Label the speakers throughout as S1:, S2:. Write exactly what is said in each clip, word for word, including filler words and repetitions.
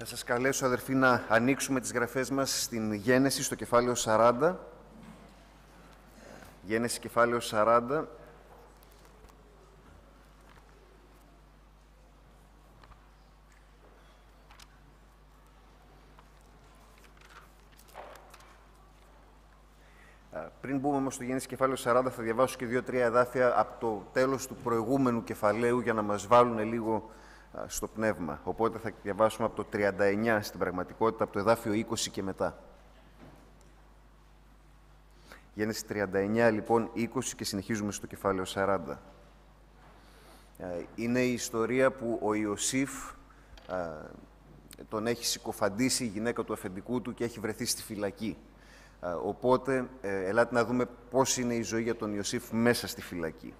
S1: Θα σας καλέσω, αδερφοί, να ανοίξουμε τις γραφές μας στην Γένεση, στο κεφάλαιο σαράντα. Γένεση, κεφάλαιο σαράντα. Πριν μπούμε όμως στο Γένεση κεφάλαιο σαράντα, θα διαβάσω και δύο-τρία εδάφια από το τέλος του προηγούμενου κεφαλαίου για να μας βάλουν λίγο στο πνεύμα. Οπότε θα διαβάσουμε από το τριάντα εννιά στην πραγματικότητα, από το εδάφιο είκοσι και μετά. Γένεση τριάντα εννιά, λοιπόν, είκοσι και συνεχίζουμε στο κεφάλαιο σαράντα. Είναι η ιστορία που ο Ιωσήφ τον έχει συκοφαντήσει η γυναίκα του αφεντικού του και έχει βρεθεί στη φυλακή. Οπότε, ελάτε να δούμε πώς είναι η ζωή για τον Ιωσήφ μέσα στη φυλακή.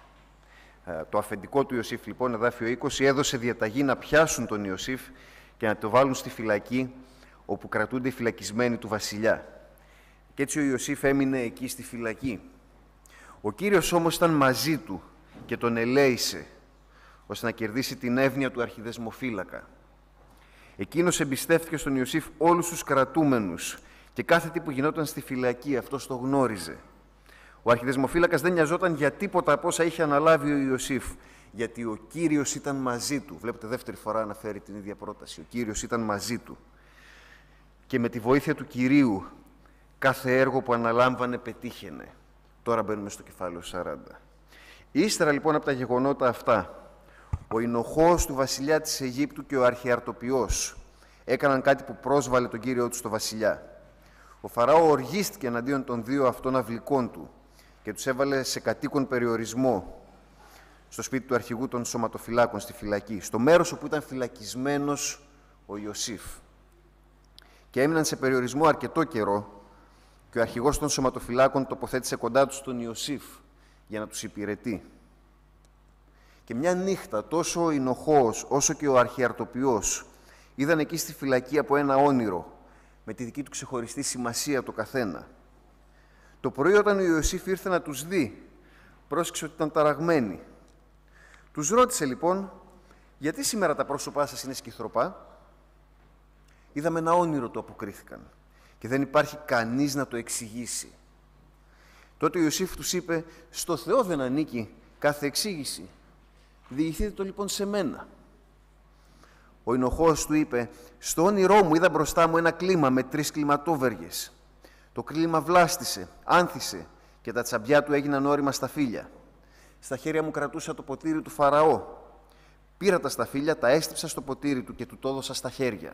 S1: Το αφεντικό του Ιωσήφ, λοιπόν, εδάφιο είκοσι, έδωσε διαταγή να πιάσουν τον Ιωσήφ και να το βάλουν στη φυλακή, όπου κρατούνται οι φυλακισμένοι του βασιλιά. Και έτσι ο Ιωσήφ έμεινε εκεί στη φυλακή. Ο Κύριος όμως ήταν μαζί του και τον ελέησε, ώστε να κερδίσει την εύνοια του αρχιδεσμοφύλακα. Εκείνος εμπιστεύτηκε στον Ιωσήφ όλους τους κρατούμενους και κάθε τι που γινόταν στη φυλακή, αυτός το γνώριζε. Ο αρχιδεσμοφύλακας δεν νοιαζόταν για τίποτα από όσα είχε αναλάβει ο Ιωσήφ, γιατί ο Κύριος ήταν μαζί του. Βλέπετε, δεύτερη φορά αναφέρει την ίδια πρόταση. Ο Κύριος ήταν μαζί του. Και με τη βοήθεια του Κυρίου, κάθε έργο που αναλάμβανε πετύχαινε. Τώρα μπαίνουμε στο κεφάλαιο σαράντα. Ύστερα, λοιπόν, από τα γεγονότα αυτά, ο εινοχός του βασιλιά της Αιγύπτου και ο αρχιαρτοποιός έκαναν κάτι που πρόσβαλε τον Κύριό του στο βασιλιά. Ο Φαραώ οργίστηκε εναντίον των δύο αυτών αυλικών του και τους έβαλε σε κατοίκον περιορισμό στο σπίτι του αρχηγού των σωματοφυλάκων, στη φυλακή, στο μέρος όπου ήταν φυλακισμένος ο Ιωσήφ. Και έμειναν σε περιορισμό αρκετό καιρό και ο αρχηγός των σωματοφυλάκων τοποθέτησε κοντά τους τον Ιωσήφ για να τους υπηρετεί. Και μια νύχτα τόσο ο εινοχός όσο και ο αρχιαρτοποιός είδαν εκεί στη φυλακή από ένα όνειρο με τη δική του ξεχωριστή σημασία το καθένα. Το πρωί, όταν ο Ιωσήφ ήρθε να τους δει, πρόσεξε ότι ήταν ταραγμένοι. Τους ρώτησε, λοιπόν, γιατί σήμερα τα πρόσωπά σας είναι σκυθροπά? Είδαμε ένα όνειρο, του αποκρίθηκαν, και δεν υπάρχει κανείς να το εξηγήσει. Τότε ο Ιωσήφ τους είπε, στο Θεό δεν ανήκει κάθε εξήγηση. Διηγηθείτε το, λοιπόν, σε μένα. Ο εινοχός του είπε, στο όνειρό μου είδα μπροστά μου ένα κλίμα με τρεις κλιματόβεργες. Το κλίμα βλάστησε, άνθησε και τα τσαμπιά του έγιναν όρημα σταφύλια. Στα χέρια μου κρατούσα το ποτήρι του Φαραώ. Πήρα τα σταφύλια, τα έστριψα στο ποτήρι του και του το έδωσα στα χέρια.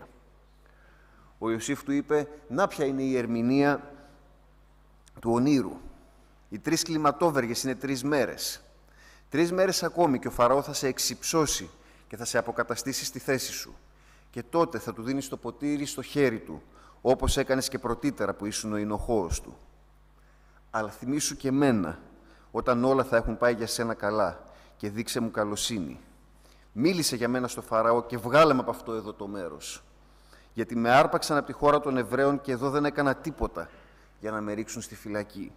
S1: Ο Ιωσήφ του είπε, να ποια είναι η ερμηνεία του ονείρου. Οι τρεις κλιματόβεργες είναι τρεις μέρες. Τρεις μέρες ακόμη και ο Φαραώ θα σε εξυψώσει και θα σε αποκαταστήσει στη θέση σου. Και τότε θα του δίνεις το ποτήρι στο χέρι του, όπως έκανες και πρωτήτερα που ήσουν ο εινοχός του. Αλλά θυμήσου και μένα, όταν όλα θα έχουν πάει για σένα καλά, και δείξε μου καλοσύνη. Μίλησε για μένα στο Φαραώ και βγάλε με από αυτό εδώ το μέρος. Γιατί με άρπαξαν από τη χώρα των Εβραίων και εδώ δεν έκανα τίποτα για να με ρίξουν στη φυλακή.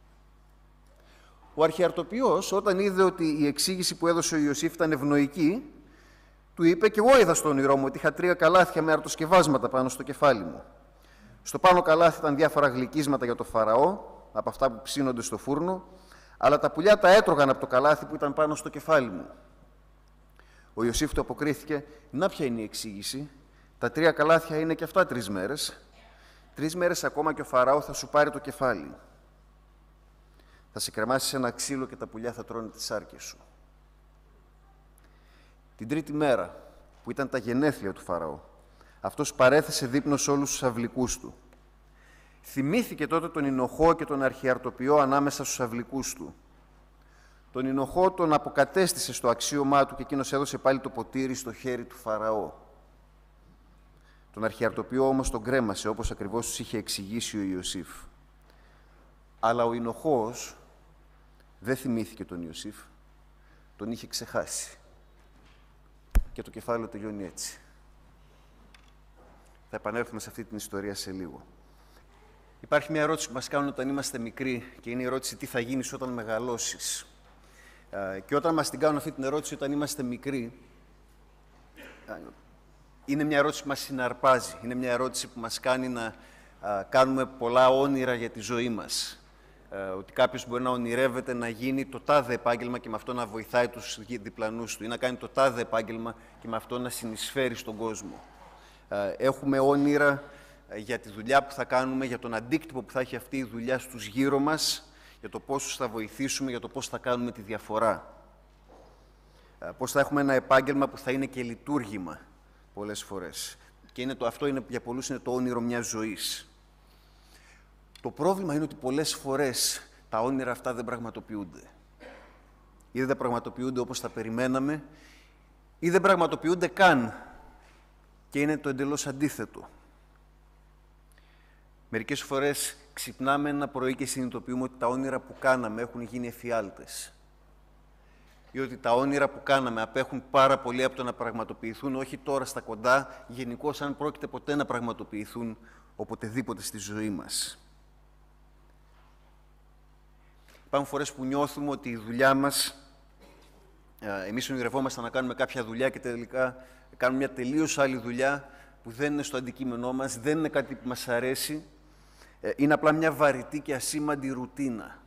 S1: Ο αρχιαρτοποιός, όταν είδε ότι η εξήγηση που έδωσε ο Ιωσήφ ήταν ευνοϊκή, του είπε, και εγώ είδα στο όνειρό μου ότι είχα τρία καλάθια με αρτοσκευάσματα πάνω στο κεφάλι μου. Στο πάνω καλάθι ήταν διάφορα γλυκίσματα για το Φαραώ, από αυτά που ψήνονται στο φούρνο, αλλά τα πουλιά τα έτρωγαν από το καλάθι που ήταν πάνω στο κεφάλι μου. Ο Ιωσήφ του αποκρίθηκε, να ποια είναι η εξήγηση? Τα τρία καλάθια είναι και αυτά τρεις μέρες. Τρεις μέρες ακόμα και ο Φαραώ θα σου πάρει το κεφάλι. Θα σε κρεμάσει σε ένα ξύλο και τα πουλιά θα τρώνε τις σάρκες σου. Την τρίτη μέρα, που ήταν τα γενέθλια του Φαραώ, αυτός παρέθεσε δείπνο σε όλους τους αυλικούς του. Θυμήθηκε τότε τον εινοχό και τον αρχιαρτοποιό ανάμεσα στους αυλικούς του. Τον εινοχό τον αποκατέστησε στο αξίωμά του και εκείνος έδωσε πάλι το ποτήρι στο χέρι του Φαραώ. Τον αρχιαρτοποιό όμως τον κρέμασε, όπως ακριβώς τους είχε εξηγήσει ο Ιωσήφ. Αλλά ο εινοχός δεν θυμήθηκε τον Ιωσήφ, τον είχε ξεχάσει. Και το κεφάλαιο τελειώνει έτσι. Θα επανέλθουμε σε αυτή την ιστορία σε λίγο. Υπάρχει μια ερώτηση που μας κάνουν όταν είμαστε μικροί και είναι η ερώτηση τι θα γίνεις όταν μεγαλώσεις. Και όταν μας την κάνουν αυτή την ερώτηση όταν είμαστε μικροί, Είναι μια ερώτηση που μας συναρπάζει. Είναι μια ερώτηση που μας κάνει να α, κάνουμε πολλά όνειρα για τη ζωή μας. Ε, ότι κάποιος μπορεί να ονειρεύεται να γίνει το τάδε επάγγελμα και με αυτό να βοηθάει τους διπλανούς του, ή να κάνει το τάδε επάγγελμα και με αυτό να συνεισφέρει στον κόσμο. Ε, έχουμε όνειρα για τη δουλειά που θα κάνουμε, για τον αντίκτυπο που θα έχει αυτή η δουλειά στους γύρω μας, για το πόσους θα βοηθήσουμε, για το πώς θα κάνουμε τη διαφορά. Ε, πώς θα έχουμε ένα επάγγελμα που θα είναι και λειτουργήμα πολλές φορές. Και είναι το, αυτό είναι, για πολλούς είναι το όνειρο μιας ζωής. Το πρόβλημα είναι ότι πολλές φορές τα όνειρα αυτά δεν πραγματοποιούνται. Ή δεν πραγματοποιούνται όπως τα περιμέναμε, ή δεν πραγματοποιούνται καν. Και είναι το εντελώς αντίθετο. Μερικές φορές ξυπνάμε ένα πρωί και συνειδητοποιούμε ότι τα όνειρα που κάναμε έχουν γίνει εφιάλτες. Ή ότι τα όνειρα που κάναμε απέχουν πάρα πολύ από το να πραγματοποιηθούν, όχι τώρα στα κοντά, γενικώς αν πρόκειται ποτέ να πραγματοποιηθούν οποτεδήποτε στη ζωή μας. Υπάρχουν φορές που νιώθουμε ότι η δουλειά μας, εμείς ονειρευόμαστε να κάνουμε κάποια δουλειά και τελικά κάνουμε μια τελείως άλλη δουλειά που δεν είναι στο αντικείμενό μας, δεν είναι κάτι που μας αρέσει, είναι απλά μια βαρετή και ασήμαντη ρουτίνα.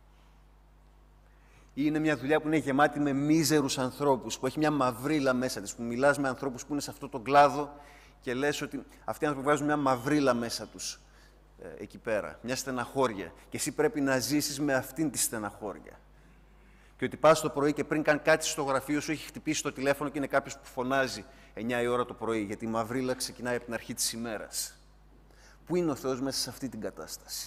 S1: Ή είναι μια δουλειά που είναι γεμάτη με μίζερους ανθρώπους, που έχει μια μαυρίλα μέσα της, που μιλάς με ανθρώπους που είναι σε αυτό τον κλάδο και λες ότι αυτοί οι άνθρωποι βγάζουν μια μαυρίλα μέσα τους ε, εκεί πέρα, μια στεναχώρια. Και εσύ πρέπει να ζήσεις με αυτήν τη στεναχώρια. Και ότι πας το πρωί και πριν καν κάτι στο γραφείο σου έχει χτυπήσει το τηλέφωνο και είναι κάποιος που φωνάζει εννιά η ώρα το πρωί, γιατί η μαυρίλα ξεκινάει από την αρχή της ημέρας. Πού είναι ο Θεός μέσα σε αυτή την κατάσταση?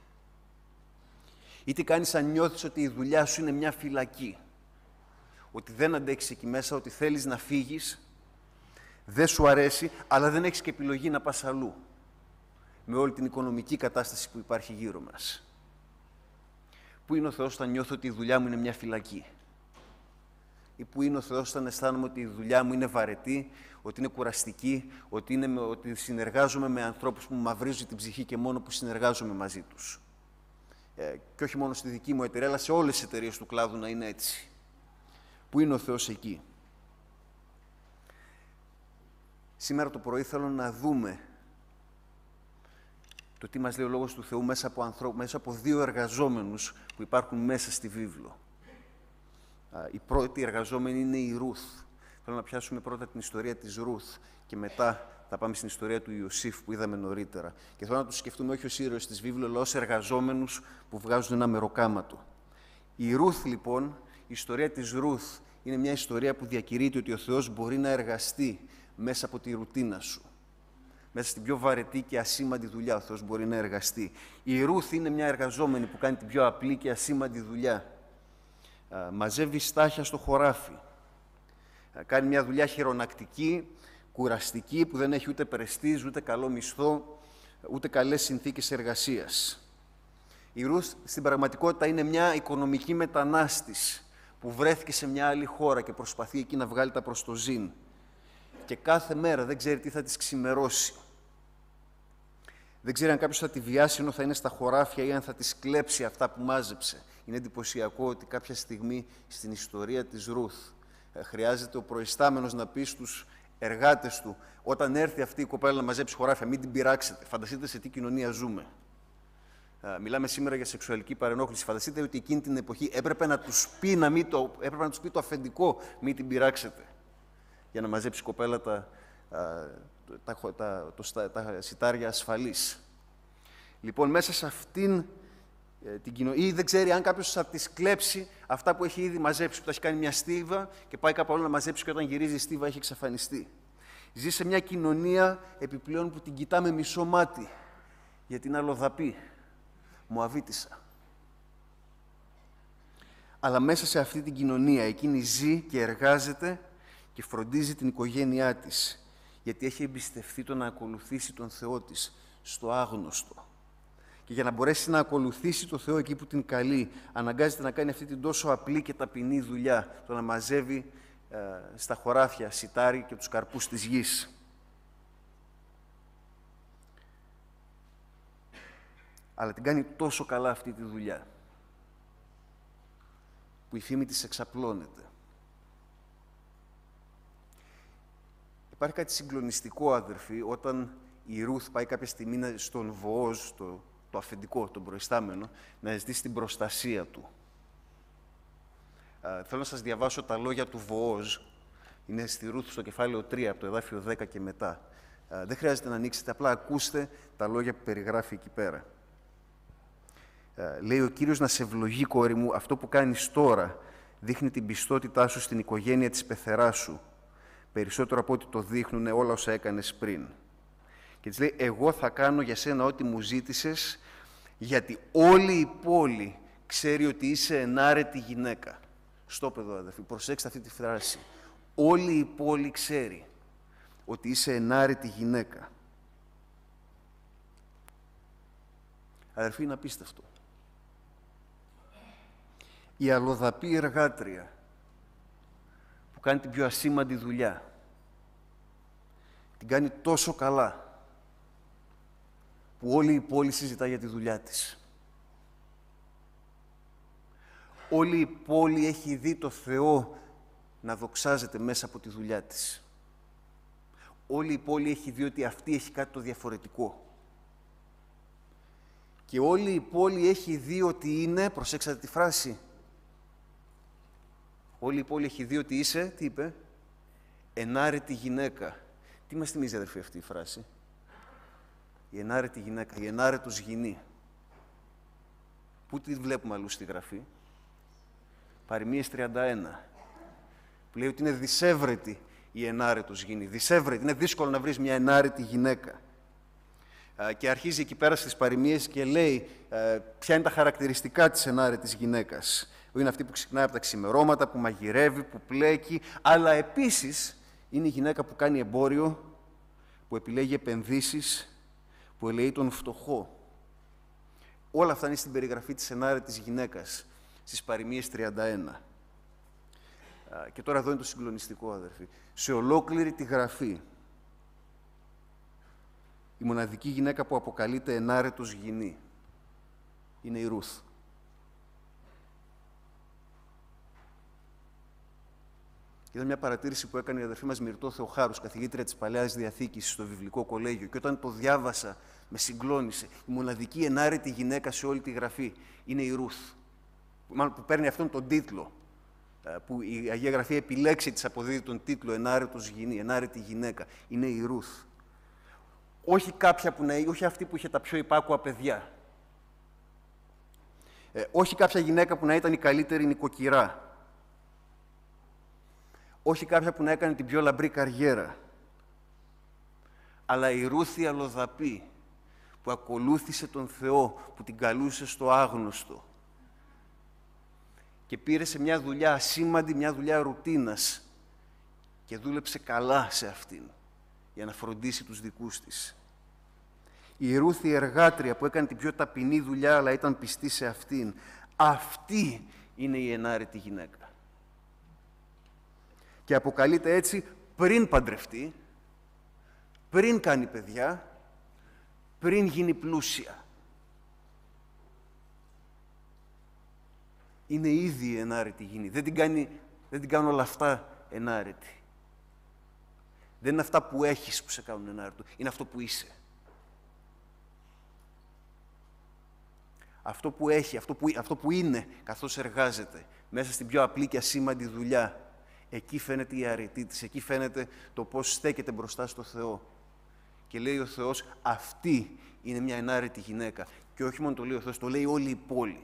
S1: Ή τι κάνεις αν νιώθεις ότι η δουλειά σου είναι μια φυλακή, ότι δεν αντέχεις εκεί μέσα, ότι θέλεις να φύγεις, δεν σου αρέσει, αλλά δεν έχεις και επιλογή να πας αλλού, με όλη την οικονομική κατάσταση που υπάρχει γύρω μας. Πού είναι ο Θεός όταν νιώθω ότι η δουλειά μου είναι μια φυλακή? Ή πού είναι ο Θεός όταν αισθάνομαι ότι η δουλειά μου είναι βαρετή, ότι είναι κουραστική, ότι, είναι, ότι συνεργάζομαι με ανθρώπους που μου μαυρίζουν την ψυχή και μόνο που συνεργάζομαι μαζί τους? Ε, και όχι μόνο στη δική μου εταιρεία, αλλά σε όλες τις εταιρείες του κλάδου να είναι έτσι. Πού είναι ο Θεός εκεί? Σήμερα το πρωί θέλω να δούμε το τι μας λέει ο Λόγος του Θεού μέσα από, ανθρώπ, μέσα από δύο εργαζόμενους που υπάρχουν μέσα στη βίβλο. Η πρώτη εργαζόμενη είναι η Ρουθ. Θέλω να πιάσουμε πρώτα την ιστορία της Ρουθ και μετά θα πάμε στην ιστορία του Ιωσήφ που είδαμε νωρίτερα. Και θέλω να τους σκεφτούμε όχι ως ήρωες της βίβλου, αλλά ως εργαζόμενους που βγάζουν ένα μεροκάματο. Η Ρουθ, λοιπόν, η ιστορία της Ρουθ είναι μια ιστορία που διακηρύττει ότι ο Θεός μπορεί να εργαστεί μέσα από τη ρουτίνα σου. Μέσα στην πιο βαρετή και ασήμαντη δουλειά ο Θεός μπορεί να εργαστεί. Η Ρουθ είναι μια εργαζόμενη που κάνει την πιο απλή και ασήμαντη δουλειά. Μαζεύει στάχια στο χωράφι. Κάνει μια δουλειά χειρονακτική, κουραστική, που δεν έχει ούτε πρεστίζ, ούτε καλό μισθό, ούτε καλές συνθήκες εργασίας. Η Ρουθ στην πραγματικότητα είναι μια οικονομική μετανάστης που βρέθηκε σε μια άλλη χώρα και προσπαθεί εκεί να βγάλει τα προς το ζήν. Και κάθε μέρα δεν ξέρει τι θα της ξημερώσει. Δεν ξέρει αν κάποιος θα τη βιάσει ενώ θα είναι στα χωράφια ή αν θα της κλέψει αυτά που μάζεψε. Είναι εντυπωσιακό ότι κάποια στιγμή στην ιστορία της Ρουθ χρειάζεται ο προϊστάμενος να πει στους εργάτες του, όταν έρθει αυτή η κοπέλα να μαζέψει χωράφια, μην την πειράξετε. Φανταστείτε σε τι κοινωνία ζούμε. Μιλάμε σήμερα για σεξουαλική παρενόχληση. Φανταστείτε ότι εκείνη την εποχή έπρεπε να τους πει, να μην το, έπρεπε να τους πει το αφεντικό, μην την πειράξετε, για να μαζέψει η κοπέλα τα, τα, τα, τα, τα, τα σιτάρια ασφαλής. Λοιπόν, μέσα σε αυτήν την κοινωνία, ή δεν ξέρει αν κάποιος θα της κλέψει αυτά που έχει ήδη μαζέψει, που τα έχει κάνει μια στίβα και πάει κάπου άλλο να μαζέψει και όταν γυρίζει η στίβα έχει εξαφανιστεί. Ζει σε μια κοινωνία επιπλέον που την κοιτάμε μισό μάτι, γιατί είναι αλλοδαπή, Μωαβίτισσα. Αλλά μέσα σε αυτή την κοινωνία εκείνη ζει και εργάζεται και φροντίζει την οικογένειά της, γιατί έχει εμπιστευτεί το να ακολουθήσει τον Θεό της στο άγνωστο. Και για να μπορέσει να ακολουθήσει το Θεό εκεί που την καλεί, αναγκάζεται να κάνει αυτή την τόσο απλή και ταπεινή δουλειά, το να μαζεύει ε, στα χωράφια σιτάρι και τους καρπούς της γης. Αλλά την κάνει τόσο καλά αυτή τη δουλειά, που η φήμη της εξαπλώνεται. Υπάρχει κάτι συγκλονιστικό, αδερφοί, όταν η Ρούθ πάει κάποια στιγμή στον Βοόζ, το, το αφεντικό, τον προϊστάμενο, να ζητήσει την προστασία του. Α, θέλω να σας διαβάσω τα λόγια του Βοόζ. Είναι στη Ρούθ στο κεφάλαιο τρία, από το εδάφιο δέκα και μετά. Α, δεν χρειάζεται να ανοίξετε, απλά ακούστε τα λόγια που περιγράφει εκεί πέρα. Α, λέει ο Κύριος να σε ευλογεί, κόρη μου, αυτό που κάνεις τώρα δείχνει την πιστότητά σου στην οικογένεια της πεθεράς σου, περισσότερο από ό,τι το δείχνουν όλα όσα έκανες πριν. Και της λέει, εγώ θα κάνω για σένα ό,τι μου ζήτησες, γιατί όλη η πόλη ξέρει ότι είσαι ενάρετη γυναίκα. Στόπ εδώ, αδερφοί, προσέξτε αυτή τη φράση. Όλη η πόλη ξέρει ότι είσαι ενάρετη γυναίκα. Αδερφοί, είναι απίστευτο. Η αλλοδαπή εργάτρια που κάνει την πιο ασήμαντη δουλειά, την κάνει τόσο καλά, που όλη η πόλη συζητά για τη δουλειά της. Όλη η πόλη έχει δει το Θεό να δοξάζεται μέσα από τη δουλειά της. Όλη η πόλη έχει δει ότι αυτή έχει κάτι το διαφορετικό. Και όλη η πόλη έχει δει ότι είναι, προσέξατε τη φράση, όλη η πόλη έχει δει ότι είσαι, τι είπε, ενάρετη γυναίκα. Τι μας θυμίζει, αδερφοί, αυτή η φράση? Η ενάρετη γυναίκα, η ενάρετος γυνή. Πού τη βλέπουμε αλλού στη Γραφή? Παροιμίες τριάντα ένα, που λέει ότι είναι δυσέβρετη η ενάρετος γυνή. Δυσέβρετη, είναι δύσκολο να βρεις μια ενάρετη γυναίκα. Και αρχίζει εκεί πέρα στις παροιμίες και λέει ποια είναι τα χαρακτηριστικά της ενάρετης γυναίκας. Είναι αυτή που ξυπνάει από τα ξημερώματα, που μαγειρεύει, που πλέκει, αλλά επίσης είναι η γυναίκα που κάνει εμπόριο, που επιλέγει επενδύσεις, που ελεεί τον φτωχό. Όλα αυτά είναι στην περιγραφή της ενάρετης γυναίκας, στις παροιμίες τριάντα ένα. Και τώρα εδώ είναι το συγκλονιστικό, αδερφοί. Σε ολόκληρη τη Γραφή, η μοναδική γυναίκα που αποκαλείται ενάρετος γυνή είναι η Ρούθ. Ήταν μια παρατήρηση που έκανε η αδερφή μας Μυρτώ Θεοχάρους, καθηγήτρια της Παλαιάς Διαθήκης στο Βιβλικό Κολέγιο. Και όταν το διάβασα, με συγκλώνησε. Η μοναδική ενάρετη γυναίκα σε όλη τη Γραφή είναι η Ρούθ. Μάλλον που παίρνει αυτόν τον τίτλο, που η Αγία Γραφή επιλέξει της αποδίδει τον τίτλο ενάρετος γυνή, ενάρετη γυναίκα. Είναι η Ρούθ. Όχι κάποια που να, όχι αυτή που είχε τα πιο υπάκουα παιδιά. Ε, όχι κάποια γυναίκα που να ήταν η καλύτερη νοικοκυρά. Όχι κάποια που να έκανε την πιο λαμπρή καριέρα. Αλλά η Ρούθ η αλλοδαπή, που ακολούθησε τον Θεό, που την καλούσε στο άγνωστο και πήρε σε μια δουλειά ασήμαντη, μια δουλειά ρουτίνας και δούλεψε καλά σε αυτήν για να φροντίσει τους δικούς της. Η Ρούθ η εργάτρια που έκανε την πιο ταπεινή δουλειά αλλά ήταν πιστή σε αυτήν. Αυτή είναι η ενάρετη γυναίκα. Και αποκαλείται έτσι πριν παντρευτεί, πριν κάνει παιδιά, πριν γίνει πλούσια. Είναι ήδη η ενάρετη γυνή. Δεν την, κάνει, δεν την κάνουν όλα αυτά ενάρετη. Δεν είναι αυτά που έχεις που σε κάνουν ενάρετο. Είναι αυτό που είσαι. Αυτό που έχει, αυτό που, αυτό που είναι, καθώς εργάζεται, μέσα στην πιο απλή και ασήμαντη δουλειά, εκεί φαίνεται η αρετή της, εκεί φαίνεται το πώς στέκεται μπροστά στο Θεό. Και λέει ο Θεός, αυτή είναι μια ενάρετη γυναίκα. Και όχι μόνο το λέει ο Θεός, το λέει όλη η πόλη.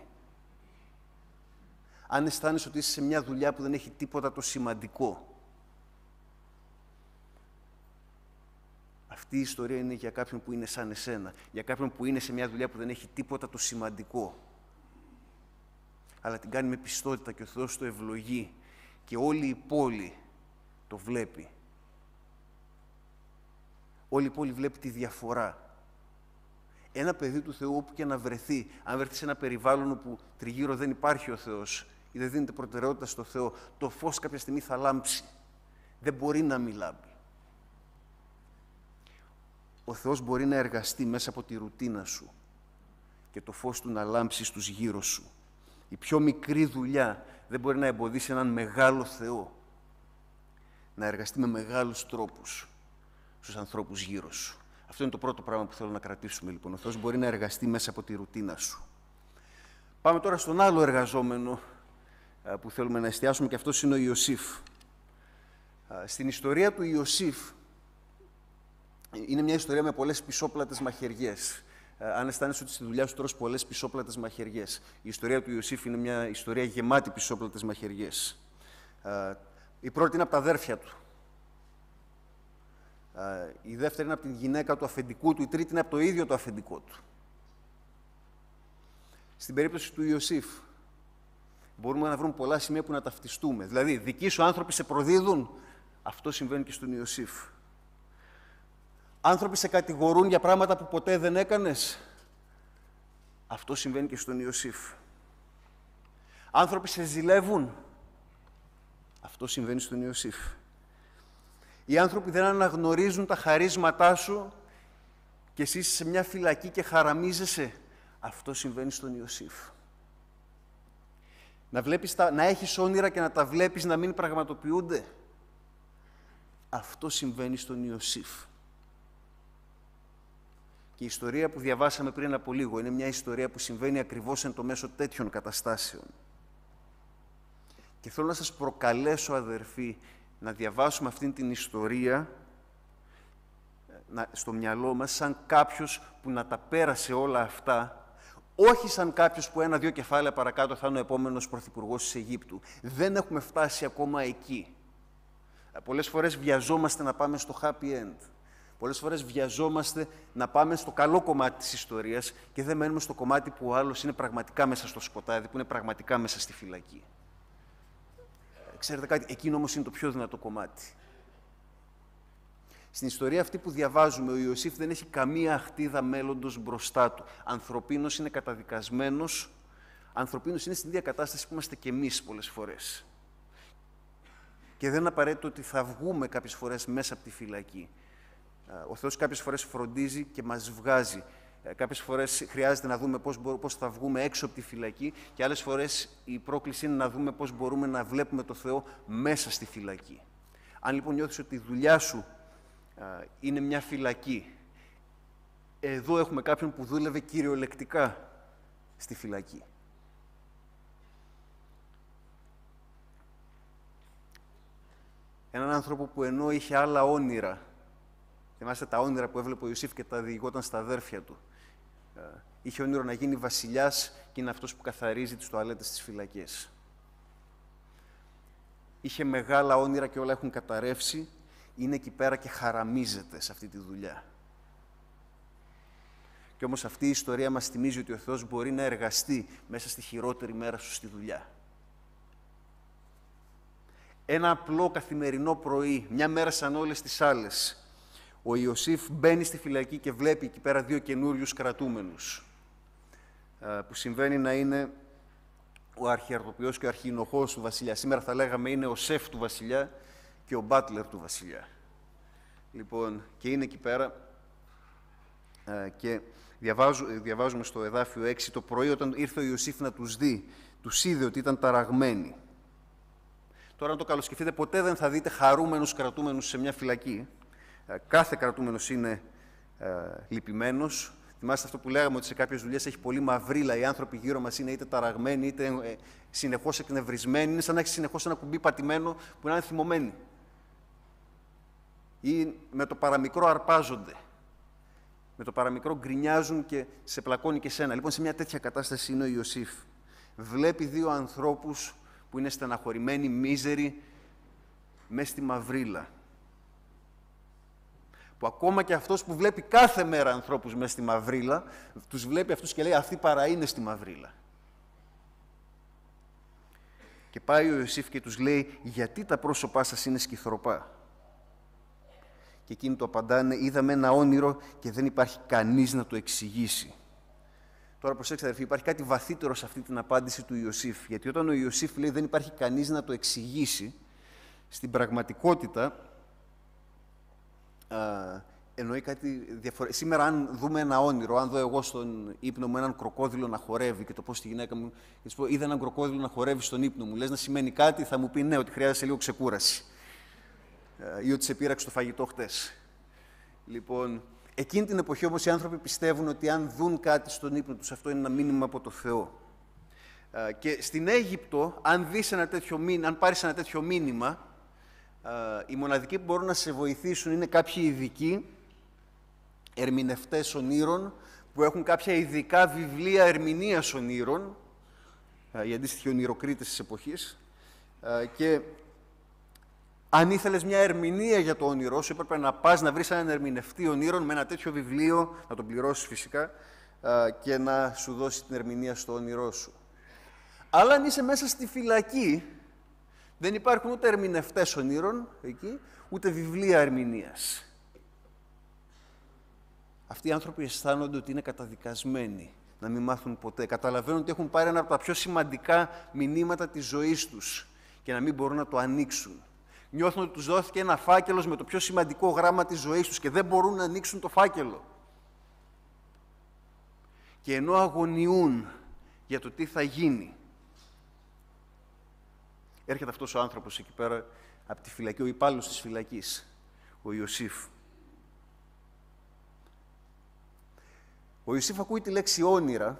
S1: Αν αισθάνεσαι ότι είσαι σε μια δουλειά που δεν έχει τίποτα το σημαντικό, αυτή η ιστορία είναι για κάποιον που είναι σαν εσένα, για κάποιον που είναι σε μια δουλειά που δεν έχει τίποτα το σημαντικό. Αλλά την κάνει με πιστότητα και ο Θεός το ευλογεί και όλη η πόλη το βλέπει. Όλη η πόλη βλέπει τη διαφορά. Ένα παιδί του Θεού όπου και να βρεθεί, αν βρεθεί σε ένα περιβάλλον όπου τριγύρω δεν υπάρχει ο Θεός ή δεν δίνεται προτεραιότητα στο Θεό, το φως κάποια στιγμή θα λάμψει. Δεν μπορεί να μην λάμπει. Ο Θεός μπορεί να εργαστεί μέσα από τη ρουτίνα σου και το φως του να λάμψει στους γύρω σου. Η πιο μικρή δουλειά δεν μπορεί να εμποδίσει έναν μεγάλο Θεό να εργαστεί με μεγάλους τρόπους στους ανθρώπους γύρω σου. Αυτό είναι το πρώτο πράγμα που θέλω να κρατήσουμε, λοιπόν. Ο Θεός μπορεί να εργαστεί μέσα από τη ρουτίνα σου. Πάμε τώρα στον άλλο εργαζόμενο που θέλουμε να εστιάσουμε, και αυτός είναι ο Ιωσήφ. Στην ιστορία του Ιωσήφ, είναι μια ιστορία με πολλές πισόπλατες μαχαιριές. Αν αισθάνεσαι ότι στη δουλειά σου τρως πολλές πισόπλατες μαχαιριές. Η ιστορία του Ιωσήφ είναι μια ιστορία γεμάτη πισόπλατες μαχαιριές. Η πρώτη είναι από τα αδέρφια του. Η δεύτερη είναι από την γυναίκα του αφεντικού του. Η τρίτη είναι από το ίδιο το αφεντικό του. Στην περίπτωση του Ιωσήφ, μπορούμε να βρούμε πολλά σημεία που να ταυτιστούμε. Δηλαδή, δικοί σου άνθρωποι σε προδίδουν. Αυτό συμβαίνει και στον Ιωσήφ. Άνθρωποι σε κατηγορούν για πράγματα που ποτέ δεν έκανες. Αυτό συμβαίνει και στον Ιωσήφ. Άνθρωποι σε ζηλεύουν. Αυτό συμβαίνει στον Ιωσήφ. Οι άνθρωποι δεν αναγνωρίζουν τα χαρίσματά σου και εσύ είσαι σε μια φυλακή και χαραμίζεσαι. Αυτό συμβαίνει στον Ιωσήφ. Να, βλέπεις τα, να έχεις όνειρα και να τα βλέπεις να μην πραγματοποιούνται. Αυτό συμβαίνει στον Ιωσήφ. Και η ιστορία που διαβάσαμε πριν από λίγο είναι μια ιστορία που συμβαίνει ακριβώς εν το μέσο τέτοιων καταστάσεων. Και θέλω να σας προκαλέσω, αδερφοί, να διαβάσουμε αυτήν την ιστορία στο μυαλό μας σαν κάποιος που να τα πέρασε όλα αυτά, όχι σαν κάποιος που ένα-δύο κεφάλαια παρακάτω θα είναι ο επόμενος πρωθυπουργός της Αιγύπτου. Δεν έχουμε φτάσει ακόμα εκεί. Πολλές φορές βιαζόμαστε να πάμε στο happy end. Πολλές φορές βιαζόμαστε να πάμε στο καλό κομμάτι της ιστορίας και δεν μένουμε στο κομμάτι που ο άλλος είναι πραγματικά μέσα στο σκοτάδι, που είναι πραγματικά μέσα στη φυλακή. Ξέρετε κάτι, εκείνο όμως είναι το πιο δυνατό κομμάτι. Στην ιστορία αυτή που διαβάζουμε, ο Ιωσήφ δεν έχει καμία αχτίδα μέλλοντος μπροστά του. Ανθρωπίνος είναι καταδικασμένος, ανθρωπίνος είναι στην ίδια κατάσταση που είμαστε κι εμείς πολλές φορές. Και δεν είναι απαραίτητο ότι θα βγούμε κάποιες φορές μέσα από τη φυλακή. Ο Θεός κάποιες φορές φροντίζει και μας βγάζει. Κάποιες φορές χρειάζεται να δούμε πώς, πώς θα βγούμε έξω από τη φυλακή και άλλες φορές η πρόκληση είναι να δούμε πώς μπορούμε να βλέπουμε το Θεό μέσα στη φυλακή. Αν λοιπόν νιώθεις ότι η δουλειά σου α, είναι μια φυλακή, εδώ έχουμε κάποιον που δούλευε κυριολεκτικά στη φυλακή. Έναν άνθρωπο που ενώ είχε άλλα όνειρα, θυμάστε τα όνειρα που έβλεπε ο Ιωσήφ και τα διηγόταν στα αδέρφια του. Είχε όνειρο να γίνει βασιλιάς και είναι αυτός που καθαρίζει τις τουαλέτες στις φυλακές. Είχε μεγάλα όνειρα και όλα έχουν καταρρεύσει. Είναι εκεί πέρα και χαραμίζεται σε αυτή τη δουλειά. Και όμως αυτή η ιστορία μας θυμίζει ότι ο Θεός μπορεί να εργαστεί μέσα στη χειρότερη μέρα σου στη δουλειά. Ένα απλό καθημερινό πρωί, μια μέρα σαν όλες τις άλλες, ο Ιωσήφ μπαίνει στη φυλακή και βλέπει εκεί πέρα δύο καινούριους κρατούμενους, που συμβαίνει να είναι ο αρχιαρτοποιός και ο αρχιοινοχός του βασιλιά. Σήμερα θα λέγαμε είναι ο σεφ του βασιλιά και ο μπάτλερ του βασιλιά. Λοιπόν, και είναι εκεί πέρα και διαβάζω, διαβάζουμε στο εδάφιο έξι, το πρωί όταν ήρθε ο Ιωσήφ να τους δει, τους είδε ότι ήταν ταραγμένοι. Τώρα, αν το καλοσκεφτείτε, ποτέ δεν θα δείτε χαρούμενους κρατούμενους σε μια φυλακή. Κάθε κρατούμενος είναι ε, λυπημένος. Θυμάστε αυτό που λέγαμε, ότι σε κάποιες δουλειές έχει πολύ μαυρίλα. Οι άνθρωποι γύρω μας είναι είτε ταραγμένοι, είτε ε, συνεχώς εκνευρισμένοι. Είναι σαν να έχει συνεχώς ένα κουμπί πατημένο που να είναι θυμωμένοι. Ή με το παραμικρό αρπάζονται. Με το παραμικρό γκρινιάζουν και σε πλακώνει και σένα. Λοιπόν, σε μια τέτοια κατάσταση είναι ο Ιωσήφ. Βλέπει δύο ανθρώπους που είναι στεναχωρημένοι, μίζεροι, μες στη μαυρίλα. Που ακόμα και αυτός που βλέπει κάθε μέρα ανθρώπους μες στη μαυρίλα, τους βλέπει αυτούς και λέει αυτοί παρά είναι στη μαυρίλα. Και πάει ο Ιωσήφ και τους λέει γιατί τα πρόσωπά σας είναι σκυθροπά. Και εκείνοι του απαντάνε είδαμε ένα όνειρο και δεν υπάρχει κανείς να το εξηγήσει. Τώρα προσέξτε αδερφοί, υπάρχει κάτι βαθύτερο σε αυτή την απάντηση του Ιωσήφ. Γιατί όταν ο Ιωσήφ λέει δεν υπάρχει κανείς να το εξηγήσει, στην πραγματικότητα α, εννοεί κάτι διαφορετικό. Σήμερα αν δούμε ένα όνειρο, αν δω εγώ στον ύπνο μου έναν κροκόδιλο να χορεύει και το πω στη γυναίκα μου, και της πω είδα έναν κροκόδιλο να χορεύει στον ύπνο μου, λες να σημαίνει κάτι, θα μου πει ναι, ότι χρειάζεσαι λίγο ξεκούραση. Ή ότι σε πείραξε το φαγητό χτες. Λοιπόν, εκείνη την εποχή όμως οι άνθρωποι πιστεύουν ότι αν δουν κάτι στον ύπνο τους, αυτό είναι ένα μήνυμα από το Θεό. Και στην Αίγυπτο, αν δεις ένα τέτοιο μήνυμα, αν πάρεις ένα τέτοιο μήνυμα, οι μοναδικοί που μπορούν να σε βοηθήσουν είναι κάποιοι ειδικοί ερμηνευτές ονείρων, που έχουν κάποια ειδικά βιβλία ερμηνείας ονείρων, οι αντίστοιχοι ονειροκρίτες της εποχής, και αν ήθελες μια ερμηνεία για το όνειρό σου, έπρεπε να πας να βρεις έναν ερμηνευτή ονείρων με ένα τέτοιο βιβλίο, να τον πληρώσεις φυσικά, και να σου δώσει την ερμηνεία στο όνειρό σου. Αλλά αν είσαι μέσα στη φυλακή, δεν υπάρχουν ούτε ερμηνευτές ονείρων εκεί, ούτε βιβλία ερμηνείας. Αυτοί οι άνθρωποι αισθάνονται ότι είναι καταδικασμένοι να μην μάθουν ποτέ. Καταλαβαίνουν ότι έχουν πάρει ένα από τα πιο σημαντικά μηνύματα της ζωής τους και να μην μπορούν να το ανοίξουν. Νιώθουν ότι τους δόθηκε ένα φάκελος με το πιο σημαντικό γράμμα της ζωής τους και δεν μπορούν να ανοίξουν το φάκελο. Και ενώ αγωνιούν για το τι θα γίνει, έρχεται αυτός ο άνθρωπος εκεί πέρα από τη φυλακή, ο υπάλληλος της φυλακής, ο Ιωσήφ. Ο Ιωσήφ ακούει τη λέξη όνειρα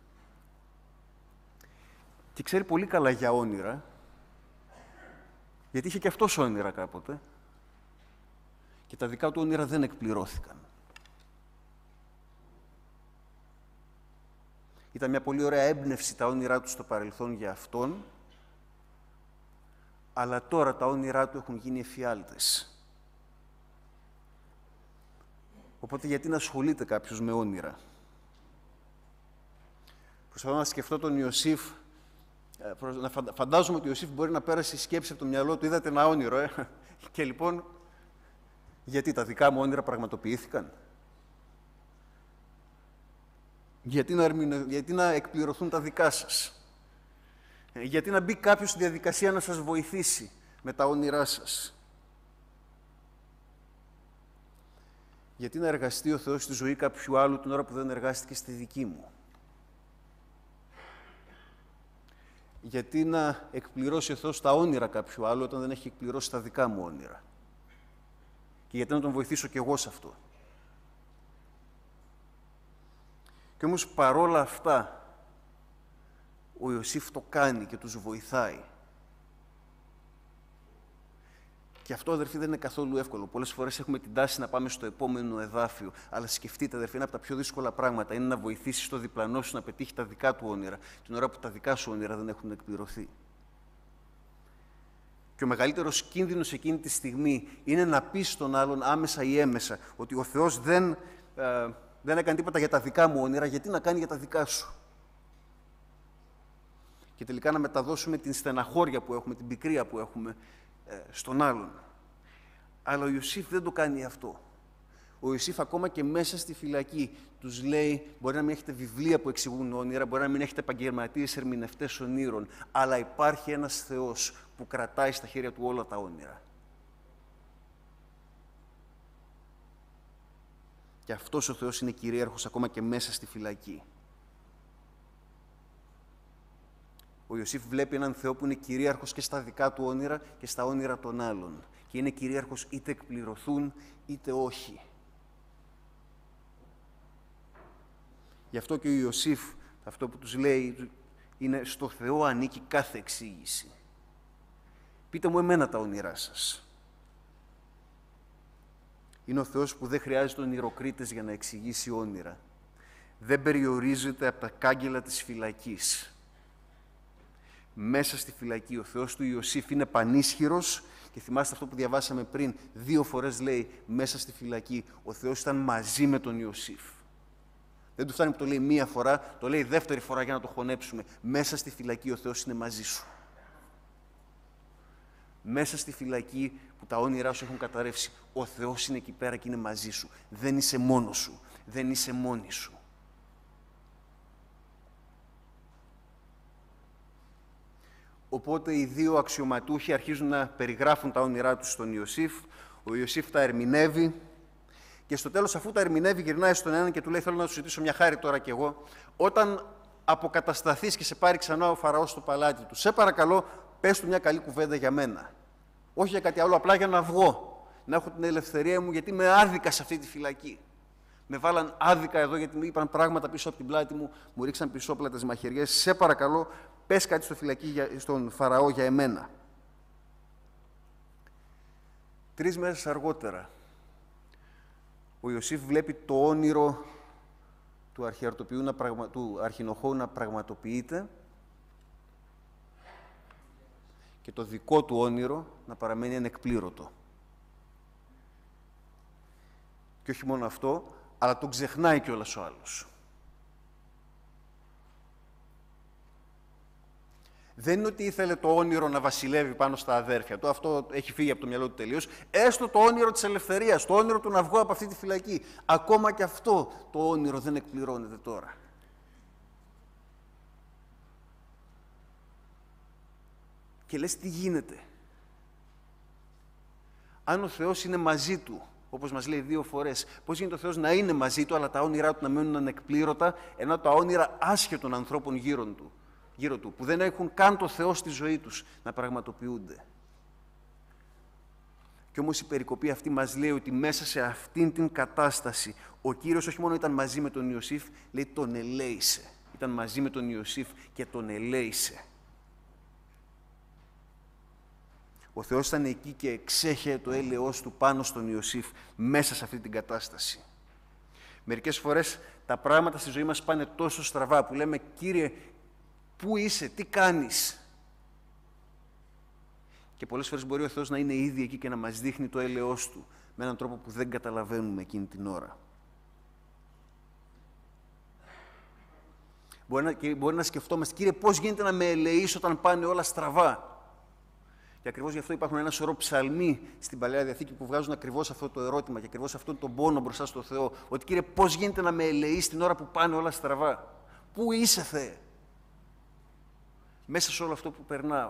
S1: και ξέρει πολύ καλά για όνειρα, γιατί είχε και αυτός όνειρα κάποτε και τα δικά του όνειρα δεν εκπληρώθηκαν. Ήταν μια πολύ ωραία έμπνευση τα όνειρά του στο παρελθόν για αυτόν, αλλά τώρα τα όνειρά του έχουν γίνει εφιάλτες. Οπότε γιατί να ασχολείται κάποιος με όνειρα. Προσπαθώ να σκεφτώ τον Ιωσήφ, να φαντάζομαι ότι ο Ιωσήφ μπορεί να πέρασε η σκέψη από το μυαλό του, είδατε ένα όνειρο, ε? Και λοιπόν, γιατί τα δικά μου όνειρα πραγματοποιήθηκαν. Γιατί να, γιατί να εκπληρωθούν τα δικά σας. Γιατί να μπει κάποιος στη διαδικασία να σας βοηθήσει με τα όνειρά σας. Γιατί να εργαστεί ο Θεός στη ζωή κάποιου άλλου την ώρα που δεν εργάστηκε στη δική μου. Γιατί να εκπληρώσει ο Θεός τα όνειρα κάποιου άλλου όταν δεν έχει εκπληρώσει τα δικά μου όνειρα. Και γιατί να τον βοηθήσω κι εγώ σε αυτό. Και όμως παρόλα αυτά, ο Ιωσήφ το κάνει και τους βοηθάει. Και αυτό, αδερφοί, δεν είναι καθόλου εύκολο. Πολλές φορές έχουμε την τάση να πάμε στο επόμενο εδάφιο. Αλλά σκεφτείτε, αδερφοί, είναι από τα πιο δύσκολα πράγματα. Είναι να βοηθήσεις το διπλανό σου να πετύχει τα δικά του όνειρα, την ώρα που τα δικά σου όνειρα δεν έχουν εκπληρωθεί. Και ο μεγαλύτερος κίνδυνος εκείνη τη στιγμή είναι να πεις στον άλλον άμεσα ή έμεσα ότι ο Θεός δεν, ε, δεν έκανε τίποτα για τα δικά μου όνειρα, γιατί να κάνει για τα δικά σου. Και τελικά να μεταδώσουμε την στεναχώρια που έχουμε, την πικρία που έχουμε ε, στον άλλον. Αλλά ο Ιωσήφ δεν το κάνει αυτό. Ο Ιωσήφ ακόμα και μέσα στη φυλακή τους λέει, μπορεί να μην έχετε βιβλία που εξηγούν όνειρα, μπορεί να μην έχετε επαγγελματίες ερμηνευτές ονείρων, αλλά υπάρχει ένας Θεός που κρατάει στα χέρια του όλα τα όνειρα. Και αυτός ο Θεός είναι κυρίαρχος ακόμα και μέσα στη φυλακή. Ο Ιωσήφ βλέπει έναν Θεό που είναι κυρίαρχος και στα δικά του όνειρα και στα όνειρα των άλλων. Και είναι κυρίαρχος είτε εκπληρωθούν είτε όχι. Γι' αυτό και ο Ιωσήφ, αυτό που τους λέει, είναι στο Θεό ανήκει κάθε εξήγηση. Πείτε μου εμένα τα όνειρά σας. Είναι ο Θεός που δεν χρειάζεται ονειροκρίτες για να εξηγήσει όνειρα. Δεν περιορίζεται από τα κάγκελα της φυλακής. Μέσα στη φυλακή ο Θεός του Ιωσήφ είναι πανίσχυρος και θυμάστε αυτό που διαβάσαμε πριν, δύο φορές λέει μέσα στη φυλακή ο Θεός ήταν μαζί με τον Ιωσήφ. Δεν του φτάνει που το λέει μία φορά, το λέει δεύτερη φορά για να το χωνέψουμε. Μέσα στη φυλακή ο Θεός είναι μαζί σου. Μέσα στη φυλακή που τα όνειρά σου έχουν καταρρεύσει, ο Θεός είναι εκεί πέρα και είναι μαζί σου. Δεν είσαι μόνος σου, δεν είσαι μόνη σου. Οπότε οι δύο αξιωματούχοι αρχίζουν να περιγράφουν τα όνειρά τους στον Ιωσήφ. Ο Ιωσήφ τα ερμηνεύει και στο τέλος, αφού τα ερμηνεύει, γυρνάει στον έναν και του λέει: θέλω να σου ζητήσω μια χάρη τώρα κι εγώ. Όταν αποκατασταθείς και σε πάρει ξανά ο Φαραώς στο παλάτι του, σε παρακαλώ, πες του μια καλή κουβέντα για μένα. Όχι για κάτι άλλο, απλά για να βγω. να έχω την ελευθερία μου, γιατί είμαι άδικα σε αυτή τη φυλακή. Με βάλαν άδικα εδώ, γιατί μου είπαν πράγματα πίσω από την πλάτη μου, μου ρίξαν πισόπλατες μαχαιριές. Σε παρακαλώ, πες κάτι στο φυλακή, στον Φαραώ για εμένα. Τρεις μέρες αργότερα, ο Ιωσήφ βλέπει το όνειρο του αρχιαρτοποιού, να πραγμα... του αρχινοχώου να πραγματοποιείται και το δικό του όνειρο να παραμένει ανεκπλήρωτο. Και όχι μόνο αυτό, αλλά τον ξεχνάει κιόλας ο άλλος. Δεν είναι ότι ήθελε το όνειρο να βασιλεύει πάνω στα αδέρφια του, αυτό έχει φύγει από το μυαλό του τελείως. Έστω το όνειρο της ελευθερίας, το όνειρο του να βγω από αυτή τη φυλακή. Ακόμα και αυτό το όνειρο δεν εκπληρώνεται τώρα. Και λες, τι γίνεται. Αν ο Θεός είναι μαζί του, όπως μας λέει δύο φορές, πώς γίνεται ο Θεός να είναι μαζί του, αλλά τα όνειρά του να μένουν ανεκπλήρωτα, ενώ τα όνειρα άσχετων ανθρώπων γύρω του, γύρω του, που δεν έχουν καν το Θεό στη ζωή τους, να πραγματοποιούνται. Και όμως η περικοπή αυτή μας λέει ότι μέσα σε αυτήν την κατάσταση ο Κύριος όχι μόνο ήταν μαζί με τον Ιωσήφ, λέει τον ελέησε. Ήταν μαζί με τον Ιωσήφ και τον ελέησε. Ο Θεός ήταν εκεί και εξέχε το έλεος του πάνω στον Ιωσήφ μέσα σε αυτή την κατάσταση. Μερικές φορές τα πράγματα στη ζωή μας πάνε τόσο στραβά που λέμε «Κύριε, πού είσαι, τι κάνεις?» Και πολλές φορές μπορεί ο Θεός να είναι ήδη εκεί και να μας δείχνει το έλεος του με έναν τρόπο που δεν καταλαβαίνουμε εκείνη την ώρα. Μπορεί να, και μπορεί να σκεφτόμαστε «Κύριε, πώς γίνεται να με ελεείς όταν πάνε όλα στραβά?» Και ακριβώς γι' αυτό υπάρχουν ένα σωρό ψαλμοί στην Παλαιά Διαθήκη που βγάζουν ακριβώς αυτό το ερώτημα και ακριβώς αυτόν τον πόνο μπροστά στο Θεό. Ότι Κύριε, πώς γίνεται να με ελεείς την ώρα που πάνε όλα στραβά? Πού είσαι, Θεέ? Μέσα σε όλο αυτό που περνάω.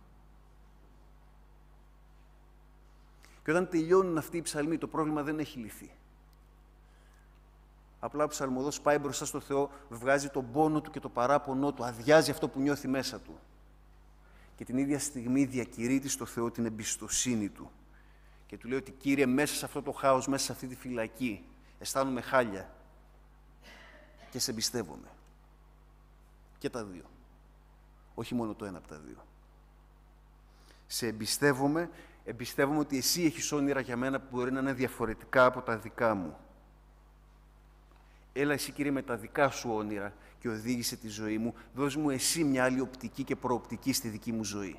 S1: Και όταν τελειώνουν αυτοί οι ψαλμοί, το πρόβλημα δεν έχει λυθεί. Απλά ο ψαλμοδός πάει μπροστά στο Θεό, βγάζει τον πόνο του και το παράπονό του, αδειάζει αυτό που νιώθει μέσα του. Και την ίδια στιγμή διακηρύττει στο Θεό την εμπιστοσύνη του. Και του λέει ότι Κύριε, μέσα σε αυτό το χάος, μέσα σε αυτή τη φυλακή, αισθάνομαι χάλια και σε εμπιστεύομαι. Και τα δύο. Όχι μόνο το ένα από τα δύο. Σε εμπιστεύομαι, εμπιστεύομαι ότι εσύ έχεις όνειρα για μένα που μπορεί να είναι διαφορετικά από τα δικά μου. Έλα εσύ, Κύριε, με τα δικά σου όνειρα και οδήγησε τη ζωή μου. Δώσ' μου εσύ μια άλλη οπτική και προοπτική στη δική μου ζωή.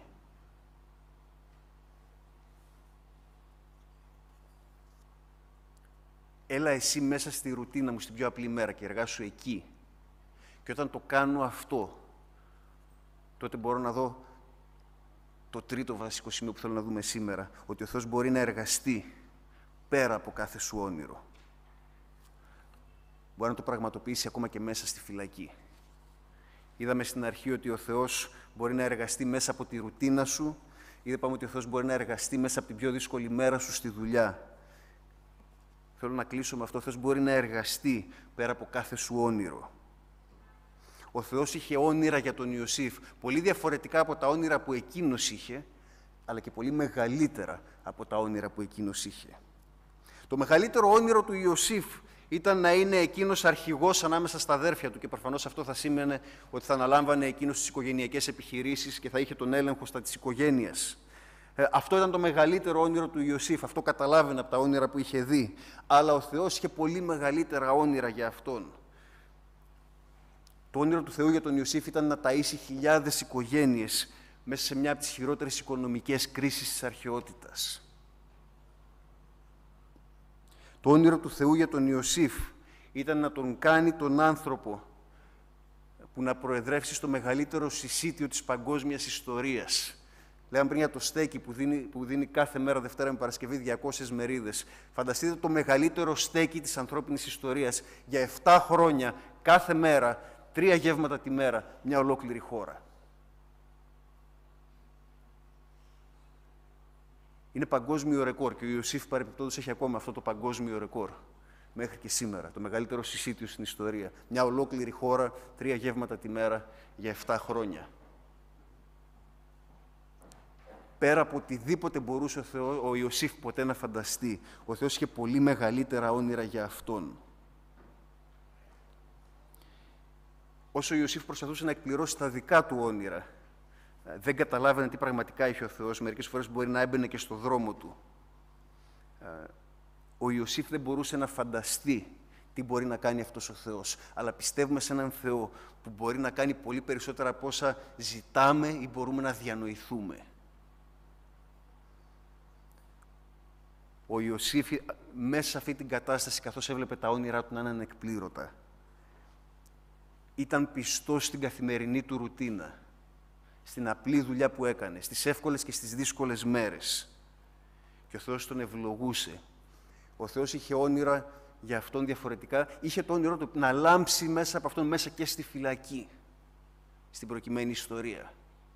S1: Έλα εσύ μέσα στη ρουτίνα μου, στην πιο απλή μέρα και εργάσου εκεί. Και όταν το κάνω αυτό, τότε μπορώ να δω το τρίτο βασικό σημείο που θέλω να δούμε σήμερα, ότι ο Θεός μπορεί να εργαστεί πέρα από κάθε σου όνειρο. Μπορεί να το πραγματοποιήσει ακόμα και μέσα στη φυλακή. Είδαμε στην αρχή ότι ο Θεός μπορεί να εργαστεί μέσα από τη ρουτίνα σου. Είδαμε ότι ο Θεός μπορεί να εργαστεί μέσα από την πιο δύσκολη μέρα σου στη δουλειά. Θέλω να κλείσω με αυτό. Ο Θεός μπορεί να εργαστεί πέρα από κάθε σου όνειρο. Ο Θεός είχε όνειρα για τον Ιωσήφ, πολύ διαφορετικά από τα όνειρα που εκείνος είχε, αλλά και πολύ μεγαλύτερα από τα όνειρα που εκείνος είχε. Το μεγαλύτερο όνειρο του Ιωσήφ ήταν να είναι εκείνος αρχηγός ανάμεσα στα αδέρφια του και προφανώς αυτό θα σήμαινε ότι θα αναλάμβανε εκείνος τις οικογενειακές επιχειρήσεις και θα είχε τον έλεγχο στα της οικογένειας. Ε, αυτό ήταν το μεγαλύτερο όνειρο του Ιωσήφ, αυτό καταλάβαινε από τα όνειρα που είχε δει. Αλλά ο Θεός είχε πολύ μεγαλύτερα όνειρα για αυτόν. Το όνειρο του Θεού για τον Ιωσήφ ήταν να ταΐσει χιλιάδες οικογένειες μέσα σε μια από τις χειρότερες οικονομικές κρίσεις της αρχαιότητας. Το όνειρο του Θεού για τον Ιωσήφ ήταν να τον κάνει τον άνθρωπο που να προεδρεύσει στο μεγαλύτερο συσίτιο της παγκόσμιας ιστορίας. Λέγαμε πριν για το στέκι που δίνει, που δίνει κάθε μέρα Δευτέρα με Παρασκευή διακόσιες μερίδες. Φανταστείτε το μεγαλύτερο στέκι της ανθρώπινης ιστορίας για επτά χρόνια, κάθε μέρα, τρία γεύματα τη μέρα, μια ολόκληρη χώρα. Είναι παγκόσμιο ρεκόρ και ο Ιωσήφ παρεμπιπτόντως έχει ακόμα αυτό το παγκόσμιο ρεκόρ. Μέχρι και σήμερα, το μεγαλύτερο συσίτιο στην ιστορία. Μια ολόκληρη χώρα, τρία γεύματα τη μέρα για επτά χρόνια. πέρα από οτιδήποτε μπορούσε ο, Θεός, ο Ιωσήφ ποτέ να φανταστεί. Ο Θεός είχε πολύ μεγαλύτερα όνειρα για αυτόν. Όσο ο Ιωσήφ προσπαθούσε να εκπληρώσει τα δικά του όνειρα, δεν καταλάβαινε τι πραγματικά είχε ο Θεός. Μερικές φορές μπορεί να έμπαινε και στο δρόμο του. Ο Ιωσήφ δεν μπορούσε να φανταστεί τι μπορεί να κάνει αυτός ο Θεός. Αλλά πιστεύουμε σε έναν Θεό που μπορεί να κάνει πολύ περισσότερα από όσα ζητάμε ή μπορούμε να διανοηθούμε. Ο Ιωσήφ μέσα σε αυτή την κατάσταση, καθώς έβλεπε τα όνειρά του να είναι ανεκπλήρωτα, ήταν πιστός στην καθημερινή του ρουτίνα, στην απλή δουλειά που έκανε, στις εύκολες και στις δύσκολες μέρες. Και ο Θεός τον ευλογούσε. Ο Θεός είχε όνειρα για αυτόν διαφορετικά. Είχε το όνειρό του να λάμψει μέσα από αυτόν, μέσα και στη φυλακή, στην προκειμένη ιστορία.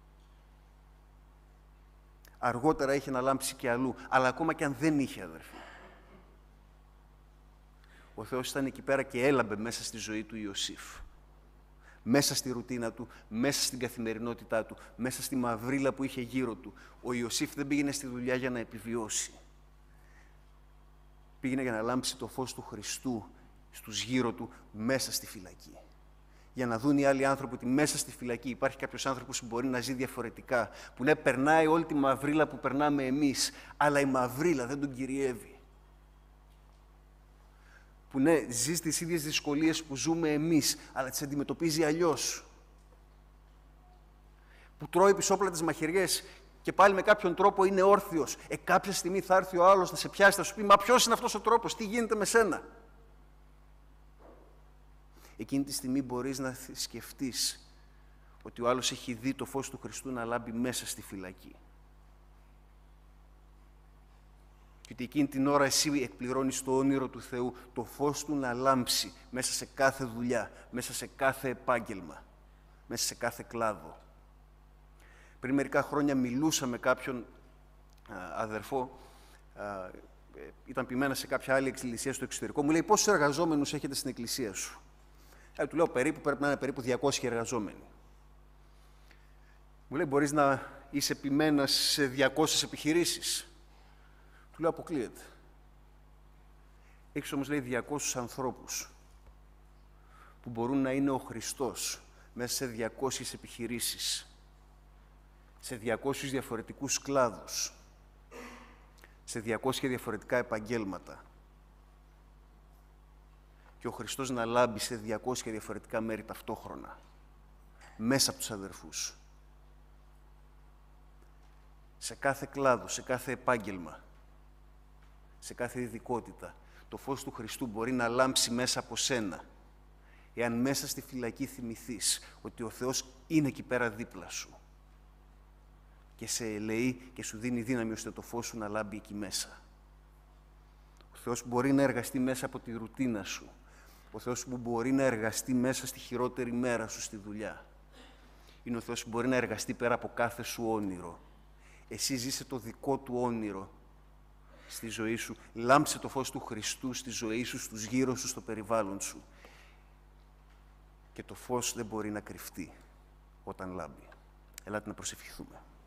S1: Αργότερα είχε να λάμψει και αλλού, αλλά ακόμα και αν δεν είχε, αδερφοί, ο Θεός ήταν εκεί πέρα και έλαμπε μέσα στη ζωή του Ιωσήφ. Μέσα στη ρουτίνα του, μέσα στην καθημερινότητά του, μέσα στη μαυρίλα που είχε γύρω του. Ο Ιωσήφ δεν πήγαινε στη δουλειά για να επιβιώσει. Πήγαινε για να λάμψει το φως του Χριστού στους γύρω του, μέσα στη φυλακή. Για να δουν οι άλλοι άνθρωποι ότι μέσα στη φυλακή υπάρχει κάποιος άνθρωπος που μπορεί να ζει διαφορετικά, που ναι, περνάει όλη τη μαυρίλα που περνάμε εμείς, αλλά η μαυρίλα δεν τον κυριεύει. Που ναι, ζει στις ίδιες δυσκολίες που ζούμε εμείς, αλλά τις αντιμετωπίζει αλλιώς. Που τρώει πισόπλατες μαχαιριές και πάλι με κάποιον τρόπο είναι όρθιος. Ε, κάποια στιγμή θα έρθει ο άλλος να σε πιάσει, θα σου πει, μα ποιος είναι αυτός ο τρόπος, τι γίνεται με σένα. Εκείνη τη στιγμή μπορείς να σκεφτείς ότι ο άλλος έχει δει το φως του Χριστού να λάμπει μέσα στη φυλακή. Και ότι εκείνη την ώρα εσύ εκπληρώνεις το όνειρο του Θεού, το φως του να λάμψει μέσα σε κάθε δουλειά, μέσα σε κάθε επάγγελμα, μέσα σε κάθε κλάδο. Πριν μερικά χρόνια μιλούσα με κάποιον α, αδερφό, α, ήταν ποιμένα σε κάποια άλλη εκκλησία στο εξωτερικό, μου λέει πόσους εργαζόμενους έχετε στην εκκλησία σου. Ε, του λέω περίπου, πρέπει να είναι περίπου διακόσιοι εργαζόμενοι. Μου λέει μπορείς να είσαι ποιμένας σε διακόσιες επιχειρήσεις. Του λέω αποκλείεται. Έχεις όμως λέει διακόσιους ανθρώπους που μπορούν να είναι ο Χριστός μέσα σε διακόσιες επιχειρήσεις, σε διακόσιους διαφορετικούς κλάδους, σε διακόσια διαφορετικά επαγγέλματα. Και ο Χριστός να λάμπει σε διακόσια διαφορετικά μέρη ταυτόχρονα, μέσα από τους αδερφούς. Σε κάθε κλάδο, σε κάθε επάγγελμα, σε κάθε ειδικότητα, το φως του Χριστού μπορεί να λάμψει μέσα από σένα, εάν μέσα στη φυλακή θυμηθείς ότι ο Θεός είναι εκεί πέρα δίπλα σου και σε ελεεί και σου δίνει δύναμη ώστε το φως σου να λάμπει εκεί μέσα. Ο Θεός μπορεί να εργαστεί μέσα από τη ρουτίνα σου. Ο Θεός που μπορεί να εργαστεί μέσα στη χειρότερη μέρα σου στη δουλειά. Είναι ο Θεός που μπορεί να εργαστεί πέρα από κάθε σου όνειρο. Εσύ ζήσε το δικό του όνειρο στη ζωή σου. Λάμψε το φως του Χριστού στη ζωή σου, στους γύρω σου, στο περιβάλλον σου. Και το φως δεν μπορεί να κρυφτεί όταν λάμπει. Ελάτε να προσευχηθούμε.